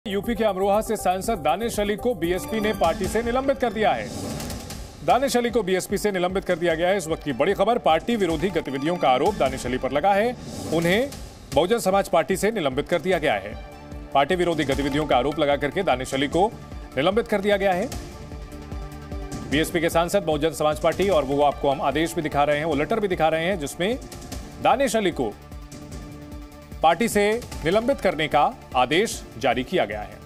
UP के अमरोहा से सांसद दानिश अली को बीएसपी ने पार्टी से निलंबित कर दिया है। दानिश अली को बीएसपी से निलंबित कर दिया गया है। इस वक्त की बड़ी खबर, पार्टी विरोधी गतिविधियों का आरोप दानिश अली पर लगा है। उन्हें बहुजन समाज पार्टी से निलंबित कर दिया गया है। पार्टी विरोधी गतिविधियों का आरोप लगा करके दानिश अली को निलंबित कर दिया गया है। बीएसपी के सांसद बहुजन समाज पार्टी, और वो आपको हम आदेश भी दिखा रहे हैं, वो लेटर भी दिखा रहे हैं जिसमें दानिश अली को पार्टी से निलंबित करने का आदेश जारी किया गया है।